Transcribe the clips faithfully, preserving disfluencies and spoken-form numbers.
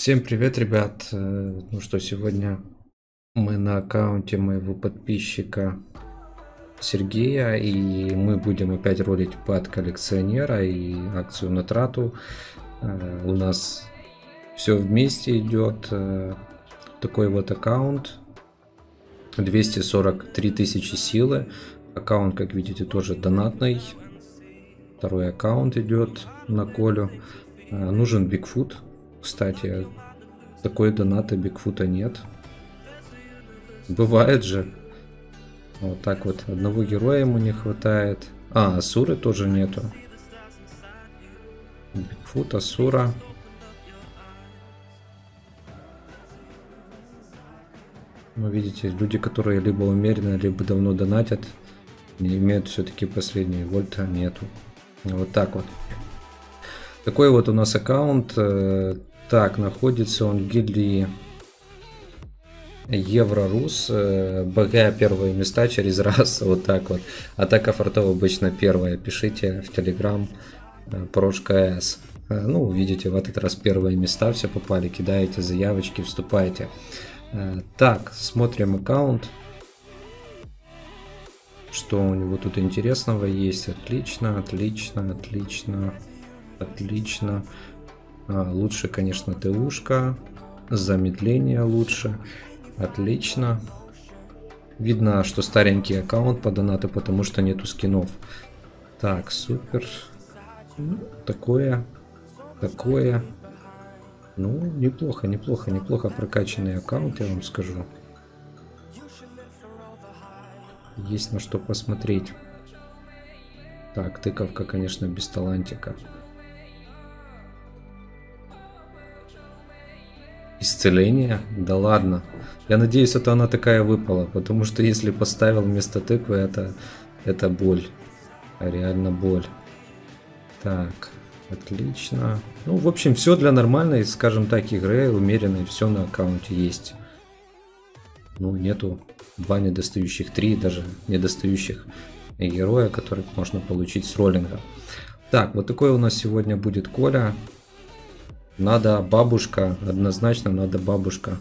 Всем привет, ребят! Э, Ну что, сегодня мы на аккаунте моего подписчика Сергея, и мы будем опять ролить под коллекционера и акцию на трату. Э, У нас все вместе идет. Э, Такой вот аккаунт. двести сорок три тысячи силы. Аккаунт, как видите, тоже донатный. Второй аккаунт идет на Колю. Э, Нужен Бигфут. Кстати, такой доната Бигфута нет. Бывает же. Вот так вот. Одного героя ему не хватает. А, Асуры тоже нету. Бигфут, Асура. Ну, видите, люди, которые либо умеренно, либо давно донатят, не имеют все-таки последние вольта нету. Вот так вот. Такой вот у нас аккаунт. Так, находится он в гильдии Еврорус. БГ первые места через раз. Вот так вот. Атака фортов обычно первая. Пишите в Telegram Прошка.с. Ну, видите, в этот раз первые места все попали. Кидаете заявочки, вступайте. Так, смотрим аккаунт. Что у него тут интересного есть? Отлично, отлично, отлично, отлично. А, лучше, конечно, ТУшка. Замедление лучше. Отлично. Видно, что старенький аккаунт по донату, потому что нету скинов. Так, супер. Ну, такое. Такое. Ну, неплохо, неплохо, неплохо прокачанный аккаунт, я вам скажу. Есть на что посмотреть. Так, тыковка, конечно, без талантика. Исцеление? Да ладно. Я надеюсь, это она такая выпала, потому что если поставил вместо тыквы, это, это боль. А реально боль. Так, отлично. Ну, в общем, все для нормальной, скажем так, игры, умеренной, все на аккаунте есть. Ну, нету два недостающих, три даже недостающих героя, которых можно получить с роллинга. Так, вот такой у нас сегодня будет Коля. Надо бабушка, однозначно надо бабушка.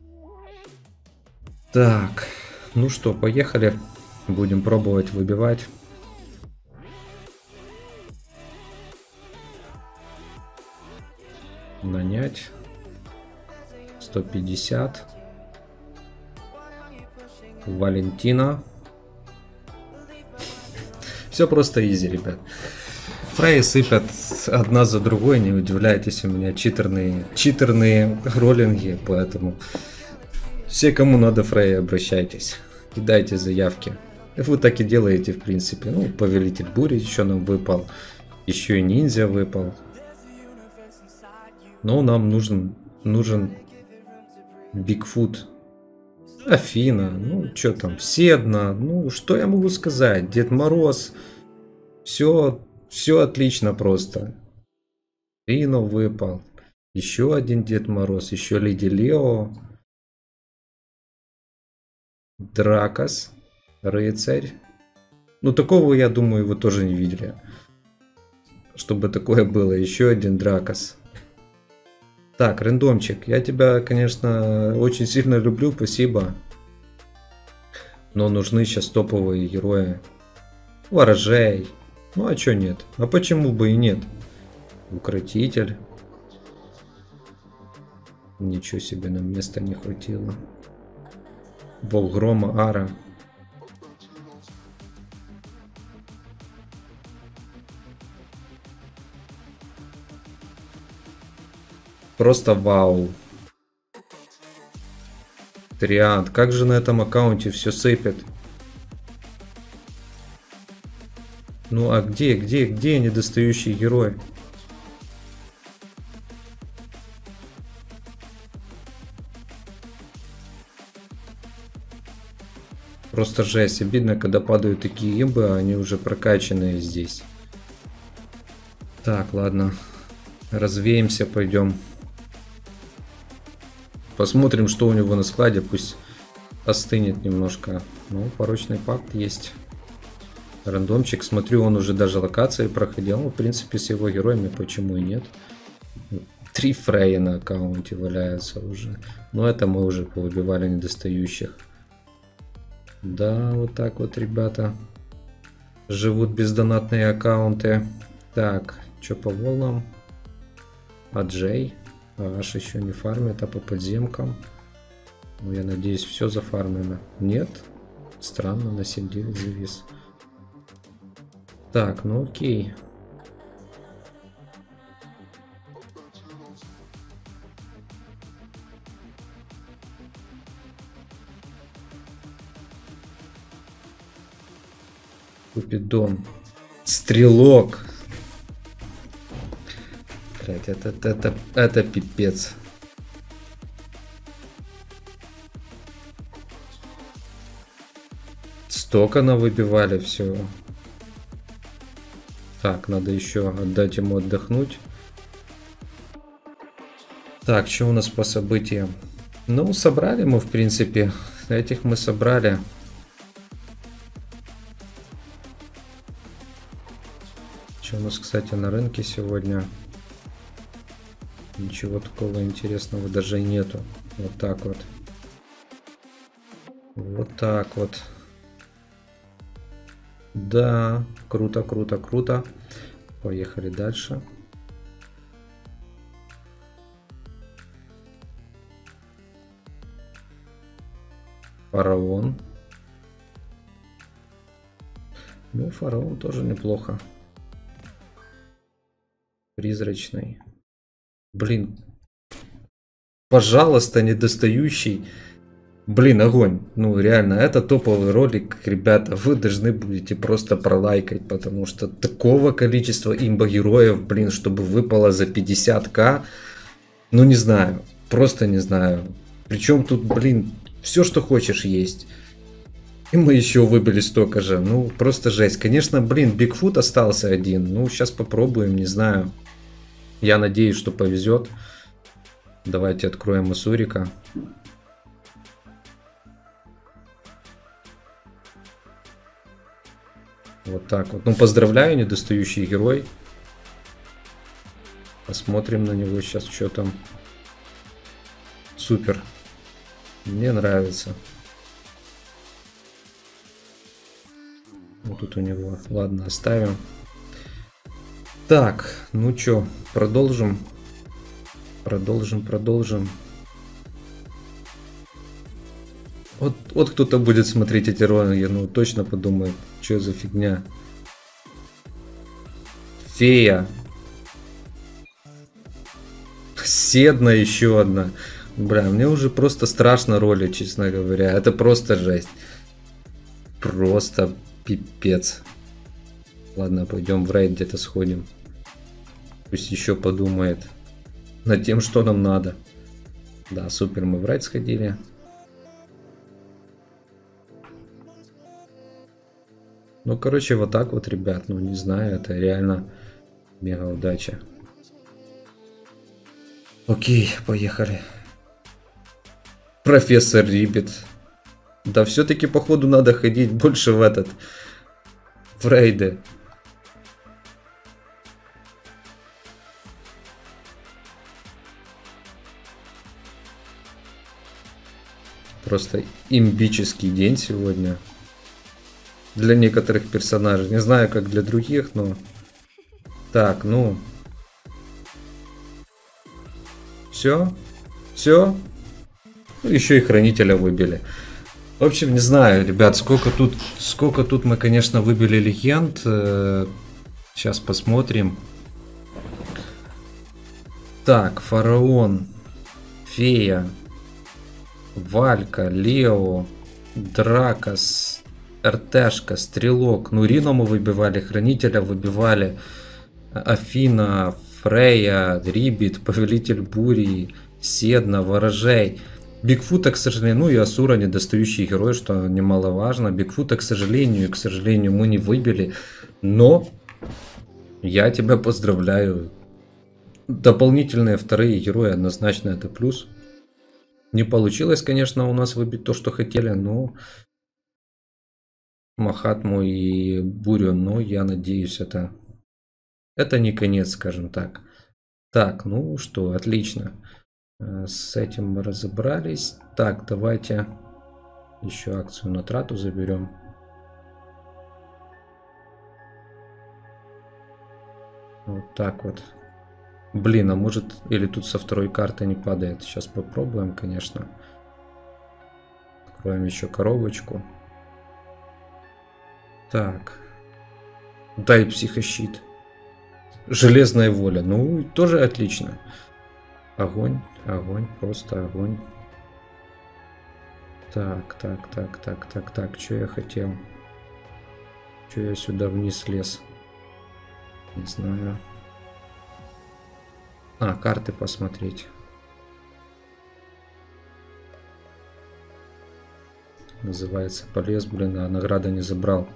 Так, ну что, поехали. Будем пробовать выбивать. Нанять. сто пятьдесят. Валентина. Все просто изи, ребят. Фреи сыпят одна за другой, не удивляйтесь, у меня читерные, читерные роллинги, поэтому все, кому надо Фреи, обращайтесь, кидайте заявки. Вы так и делаете, в принципе. Ну, Повелитель Бури еще нам выпал, еще и ниндзя выпал. Но нам нужен, нужен Бигфут. Афина, ну что там, Седна, ну что я могу сказать, Дед Мороз, все... Все отлично просто. Рино выпал. Еще один Дед Мороз. Еще Леди Лео. Дракос. Рыцарь. Ну, такого, я думаю, вы тоже не видели. Чтобы такое было. Еще один Дракос. Так, рандомчик. Я тебя, конечно, очень сильно люблю. Спасибо. Но нужны сейчас топовые герои. Ворожей. Ну а чё нет? А почему бы и нет? Укротитель. Ничего себе, нам места не хватило. Бог Грома, Ара. Просто вау. Триад. Как же на этом аккаунте все сыпет? Ну а где, где, где недостающий герой? Просто жесть. Обидно, когда падают такие имбы, а они уже прокачанные здесь. Так, ладно. Развеемся, пойдем. Посмотрим, что у него на складе. Пусть остынет немножко. Ну, порочный пакт есть. Рандомчик, смотрю, он уже даже локации проходил. Ну, в принципе, с его героями почему и нет. Три Фрея на аккаунте валяются уже. Но это мы уже повыбивали недостающих. Да, вот так вот, ребята. Живут бездонатные аккаунты. Так, что по волнам? А Джей? А аж еще не фармит, а по подземкам. Ну, я надеюсь, все зафармлено. Нет? Странно, на семь девять завис. Так, ну окей. Купидон. Стрелок. Блять, это, это, это, это пипец. Столько на выбивали все. Так, надо еще отдать ему отдохнуть. Так, что у нас по событиям? Ну, собрали мы, в принципе. Этих мы собрали. Что у нас, кстати, на рынке сегодня? Ничего такого интересного даже нету. Вот так вот. Вот так вот. Да, круто, круто, круто. Поехали дальше. Фараон. Ну, фараон тоже неплохо. Призрачный. Блин. Пожалуйста, недостающий. Блин, огонь. Ну, реально, это топовый ролик, ребята. Вы должны будете просто пролайкать, потому что такого количества имбо-героев, блин, чтобы выпало за пятьдесят тысяч. Ну, не знаю. Просто не знаю. Причем тут, блин, все, что хочешь, есть. И мы еще выбили столько же. Ну, просто жесть. Конечно, блин, Бигфут остался один. Ну, сейчас попробуем, не знаю. Я надеюсь, что повезет. Давайте откроем Асурика. Вот так вот. Ну, поздравляю, недостающий герой. Посмотрим на него сейчас, что там. Супер. Мне нравится. Вот тут у него. Ладно, оставим. Так, ну чё, продолжим. Продолжим, продолжим. Вот, вот кто-то будет смотреть эти ролики, ну точно подумает, что за фигня. Фея. Седна еще одна. Бля, мне уже просто страшно роли, честно говоря. Это просто жесть. Просто пипец. Ладно, пойдем в рейд где-то сходим. Пусть еще подумает над тем, что нам надо. Да, супер, мы в рейд сходили. Ну, короче, вот так вот, ребят. Ну, не знаю, это реально мега удача. Окей, поехали. Профессор Риббит. Да, все-таки, походу, надо ходить больше в этот... В рейды. Просто имбический день сегодня. Для некоторых персонажей. Не знаю, как для других, но... Так, ну... Все? Все? Ну, еще и хранителя выбили. В общем, не знаю, ребят, сколько тут... Сколько тут мы, конечно, выбили легенд. Сейчас посмотрим. Так, Фараон. Фея. Валька, Лео. Дракос. РТшка, Стрелок. Ну, Рино мы выбивали, Хранителя выбивали. Афина, Фрея, Риббит, Повелитель Бури, Седна, Ворожей. Бигфута, к сожалению, ну и Асура, недостающий герой, что немаловажно. Бигфута, к сожалению, к сожалению, мы не выбили. Но я тебя поздравляю. Дополнительные вторые герои однозначно это плюс. Не получилось, конечно, у нас выбить то, что хотели, но... Махатму и Бурю, но я надеюсь, это... Это не конец, скажем так. Так, ну что, отлично. С этим мы разобрались. Так, давайте еще акцию на трату заберем. Вот так вот. Блин, а может, или тут со второй карты не падает. Сейчас попробуем, конечно. Откроем еще коробочку. Так. Дай психощит. Железная воля. Ну, тоже отлично. Огонь, огонь, просто огонь. Так, так, так, так, так, так. Что я хотел? Что я сюда вниз лез? Не знаю. А, карты посмотреть. Называется, полез, блин, а награда не забрал.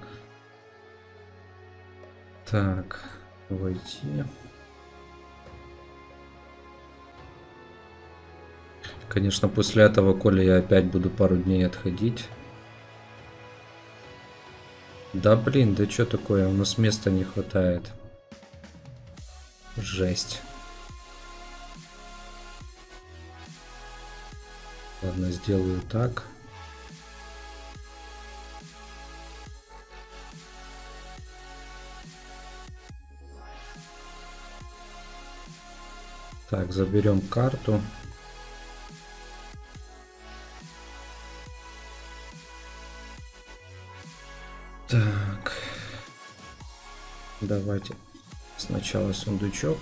Так, войти. Конечно, после этого, коли я опять буду пару дней отходить. Да блин, да что такое? У нас места не хватает. Жесть. Ладно, сделаю так. Так, заберем карту. Так. Давайте сначала сундучок.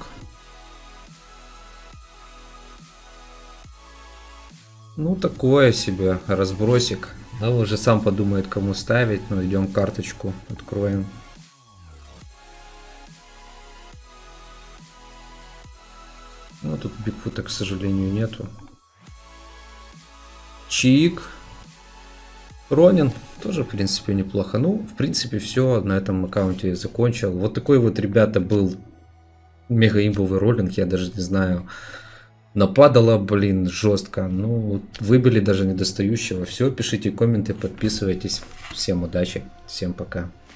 Ну, такое себе разбросик. Да, уже сам подумает, кому ставить. Но идем карточку откроем. Ну, тут Бигфута, к сожалению, нету. Чик. Ронин. Тоже, в принципе, неплохо. Ну, в принципе, все на этом аккаунте я закончил. Вот такой вот, ребята, был мега имбовый роллинг. Я даже не знаю. Нападало, блин, жестко. Ну, выбили даже недостающего. Все, пишите комменты, подписывайтесь. Всем удачи. Всем пока.